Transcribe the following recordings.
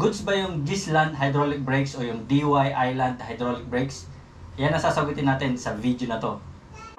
goods ba yung Gisland hydraulic brakes o yung DY Island hydraulic brakes? Yan ang sasagutin natin sa video na to.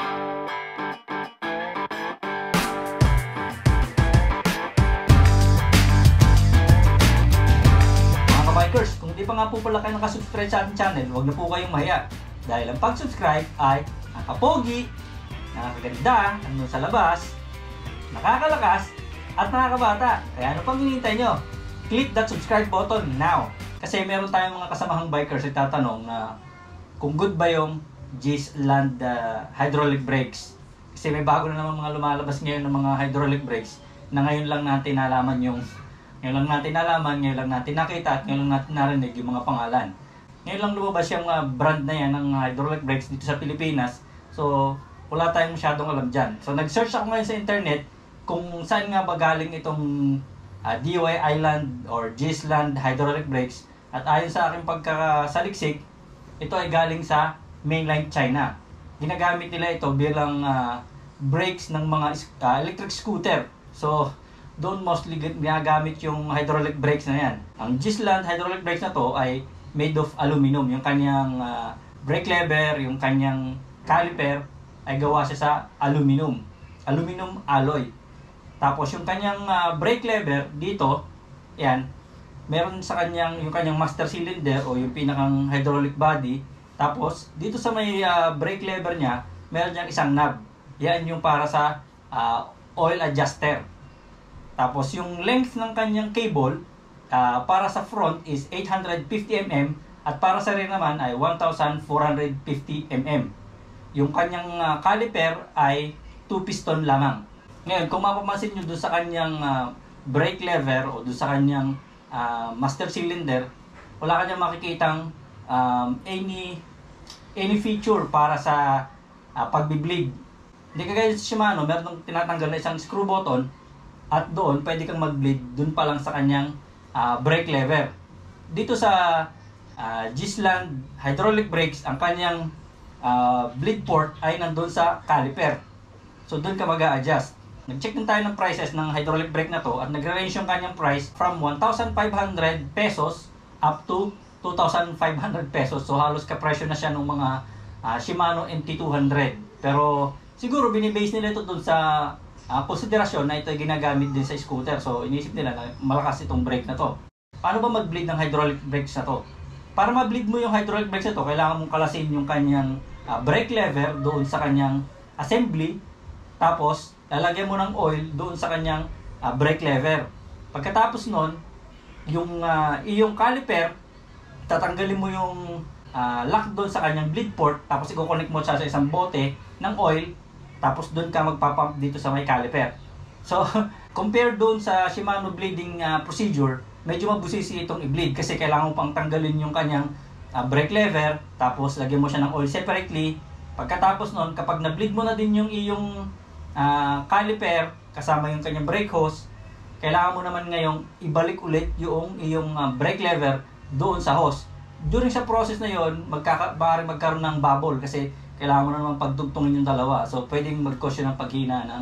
Mga kabikers, kung di pa nga po pala kayo nakasubscribe sa ating channel, huwag na po kayong mahiya. Dahil ang pag-subscribe ay nakapogi, nakakaganda, nandun sa labas, nakakalakas, at nakakabata. Kaya ano pang hinihintay nyo? Click that subscribe button now. Kasi meron tayong mga kasamahang bikers na tatanong na kung good ba yung Gisland hydraulic brakes. Kasi may bago na naman mga lumalabas ngayon ng mga hydraulic brakes na ngayon lang natin nalaman ngayon lang natin nakita at ngayon lang natin narinig yung mga pangalan. Ngayon lang lumabas yung brand na yan ng hydraulic brakes dito sa Pilipinas. So wala tayong masyadong alam dyan. So nag-search ako ngayon sa internet kung saan nga ba galing itong DY Island or Gisland hydraulic brakes, at ayon sa aking pagkasaliksik, ito ay galing sa mainland China. Ginagamit nila ito bilang brakes ng mga electric scooter. So doon mostly ginagamit yung hydraulic brakes na yan. Ang Gisland hydraulic brakes na to ay made of aluminum. Yung kanyang brake lever, yung kanyang caliper ay gawa siya sa aluminum alloy. Tapos yung kanyang brake lever dito, yan, meron sa kanyang yung kanyang master cylinder o yung pinakang hydraulic body. Tapos dito sa may brake lever niya, meron diyang isang knob. Yan yung para sa oil adjuster. Tapos yung length ng kanyang cable para sa front is 850 mm at para sa rear naman ay 1450 mm. Yung kanyang caliper ay 2 piston lamang. Ngayon, kung mapapansin nyo doon sa kanyang brake lever o doon sa kanyang master cylinder, wala kanyang makikitang any feature para sa pagbibleed. Hindi kagaya sa Shimano, meron tinatanggal na isang screw button at doon pwede kang mag-bleed doon pa lang sa kanyang brake lever. Dito sa Gisland hydraulic brakes, ang kanyang bleed port ay nandun sa caliper. So doon ka mag-a-adjust. Nag-check din tayo ng prices ng hydraulic brake na to at nagre-range yung kanyang price from 1,500 pesos up to 2,500 pesos. So halos kapresyo na siya ng mga Shimano MT200. Pero siguro binibase nila ito dun sa konsiderasyon na ito ay ginagamit din sa scooter. So inisip nila na malakas itong brake na to. Paano ba mag-bleed ng hydraulic brakes na to? Para ma-bleed mo yung hydraulic brakes na to, kailangan mong kalasin yung kanyang brake lever doon sa kanyang assembly. Tapos lalagyan mo ng oil doon sa kanyang brake lever. Pagkatapos nun, yung iyong caliper, tatanggalin mo yung lock doon sa kanyang bleed port, tapos i-connect mo siya sa isang bote ng oil, tapos doon ka magpapump dito sa may caliper. So, compare doon sa Shimano bleeding procedure, medyo mabusisi itong i-bleed kasi kailangan mo pang tanggalin yung kanyang brake lever, tapos lagyan mo siya ng oil separately. Pagkatapos nun, kapag na-bleed mo na din yung iyong caliper kasama yung kanyang brake hose, kailangan mo naman ngayong ibalik ulit yung iyong brake lever doon sa hose. During sa process na yon, maaaring magkaroon ng bubble kasi kailangan mo na naman pagtugtungin yung dalawa. So pwedeng mag-cause yun ng paghina ng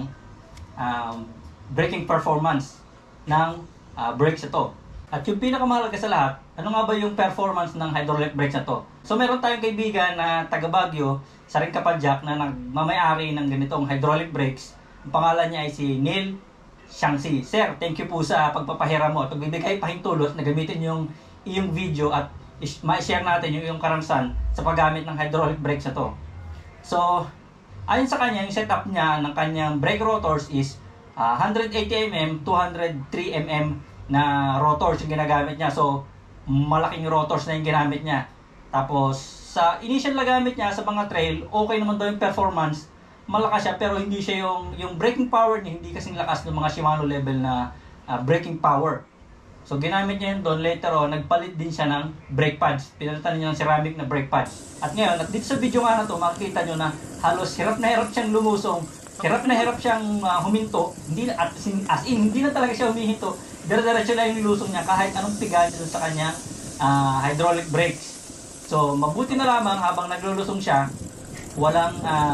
braking performance ng brakes ito. At yung pinakamahalaga sa lahat, ano nga ba yung performance ng hydraulic brakes na to? So meron tayong kaibigan na taga Baguio, sa ring Kapadjak, na nagmamayari ng ganitong hydraulic brakes. Ang pangalan niya ay si Neil Xiangxi. Sir, thank you po sa pagpapahiram mo at pagbibigay pahintulot na gamitin yung iyong video at ma-share natin yung iyong karanasan sa paggamit ng hydraulic brakes na to. So, ayon sa kanya, yung setup niya ng kanyang brake rotors is 180 mm, 203 mm na rotors yung ginagamit niya. So, malaking rotors na yung ginamit niya. Tapos, sa initial na gamit niya sa mga trail, okay naman daw yung performance. Malakas siya, pero hindi siya yung braking power niya, hindi kasing lakas ng mga Shimano level na braking power. So, ginamit niya yun doon. Later on, nagpalit din siya ng brake pads. Pinalitan niya ng ceramic na brake pads. At ngayon, at dito sa video nga na to, makikita nyo na halos hirap na hirap siyang lumusong. Hirap na hirap siyang huminto. Hindi, as in, hindi na talaga siya humihinto. Dire-diretso na yung nilusong niya kahit anong pigaan niya sa kanyang hydraulic brakes. So, mabuti na lamang habang naglulusong siya, walang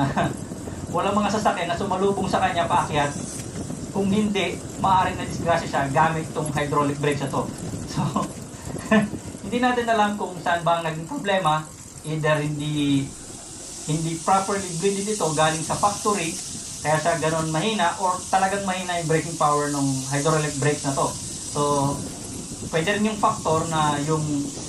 mga sasakyan na sumalubong sa kanya paakyat. Kung hindi, maaaring na disgrasya siya gamit itong hydraulic brakes na to. So, hindi natin alam kung saan ba ang naging problema. Either hindi properly bleeded ito galing sa factory, kaya siya ganun mahina, or talagang mahina yung braking power ng hydraulic brakes na to. So, pwede rin yung factor na yung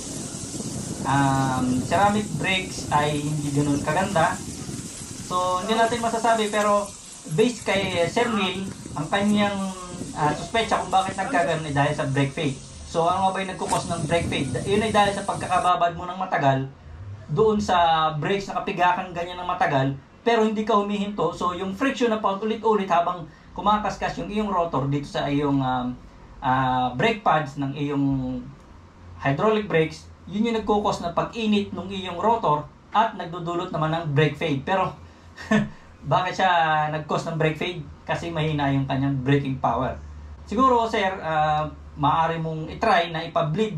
ceramic brakes ay hindi ganun kaganda. So, hindi natin masasabi, pero based kay Sir Neil, ang kanyang suspecha kung bakit nagkaganon ay dahil sa brake fade. So, ano nga ba yung nagkukos ng brake fade? Yun ay dahil sa pagkakababad mo ng matagal doon sa brakes na kapigakan ganyan ng matagal, pero hindi ka humihinto. So, yung friction na paulit-ulit habang kumakaskas yung iyong rotor dito sa iyong brake pads ng iyong hydraulic brakes, yun yung nagkukos ng pag-init ng iyong rotor at nagdudulot naman ng brake fade. Pero, bakit siya nag-cause ng brake fade? Kasi mahina yung kanyang braking power. Siguro, sir, maaari mong i-try na ipa-bleed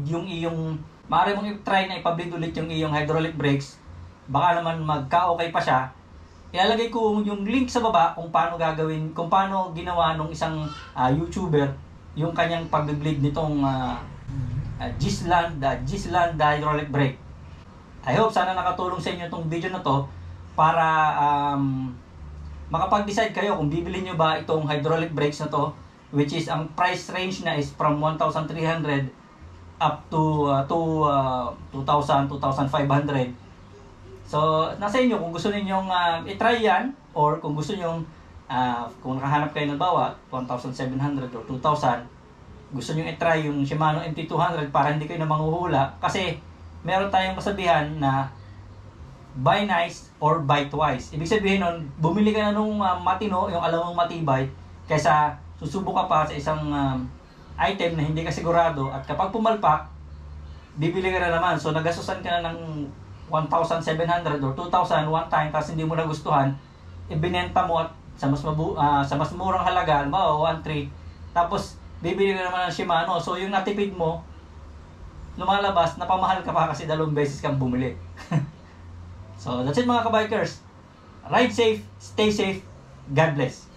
ulit yung iyong hydraulic brakes. Baka naman magka-okay pa siya. Ilalagay ko yung link sa baba kung paano ginawa nung isang YouTuber yung kanyang pag-bleed nitong Gisland hydraulic brake. I hope sana nakatulong sa inyo itong video na to para makapag-decide kayo kung bibili nyo ba itong hydraulic brakes na to, which is ang price range na is from 1,300 up to 2,000, 2,500. So, nasa inyo kung gusto ninyong i-try yan, or kung gusto niyo kung nakahanap kayo ng bawa 1,700 or 2,000, gusto niyo i-try yung Shimano MT200 para hindi kayo na manghuhula, kasi meron tayong masabihan na buy nice or buy twice. Ibig sabihin nun, bumili ka na nung matino, yung alam mong matibay, kaysa susubok ka pa sa isang item na hindi ka sigurado, at kapag pumalpak, bibili ka na naman. So, nagastusan ka na ng 1,700 or 2,000 one time, tapos hindi mo nagustuhan, ibinenta mo at sa mas murang halaga, 1,300, tapos bibili ka naman ng Shimano. So, yung natipid mo, lumalabas, napamahal ka pa kasi 2 beses kang bumili. So, that's it mga kabikers. Ride safe, stay safe, God bless.